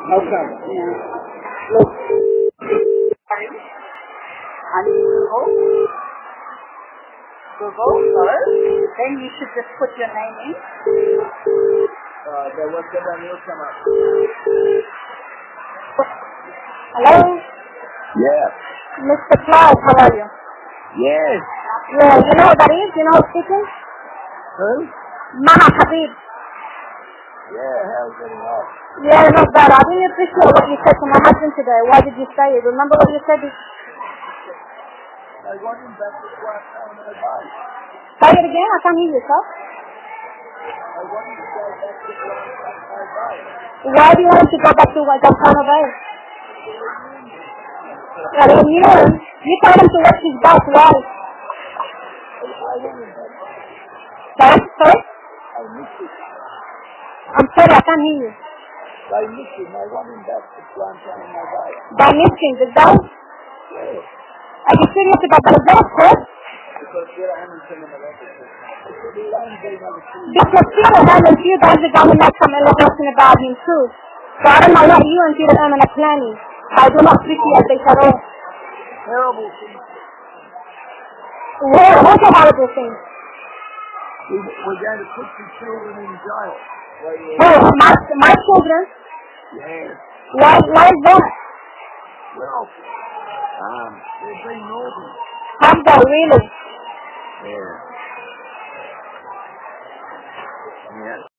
Okay. Yeah. Look. And Google first. Then you should just put your name in. There was a new come up. Hello? Yes. Mr. Clive, how are you? Yes. Yeah, you know who that is? You know who's speaking? Who? Mamdouh Habib. Yeah, how's it up? Yeah, not bad. I really appreciate what you said to my husband today. Why did you say it? Remember what you said? I want him back to work on my bike. Say it again. I can't hear you, sir. I want him to go back to work on my bike. Why do you want him to go back to work on China Bay? Yeah, then you know him. You told him to work his bike. Why? Sorry? I miss it. I'm sorry, I can't hear you. I miss him. I want him back to work on my bike. By missing the dog? Yes. Are you serious about the dog, sir? Because here I am in the office. Because Peter has a few times ago we met some information about him too. So I don't know what you and Peter are planning. I do not appreciate this at all. Terrible thing. What's a horrible thing? We're going to put the children in jail. Oh, my children? Yes. Why is that? Well, they've been naughty. Have they really? Yeah. Yeah.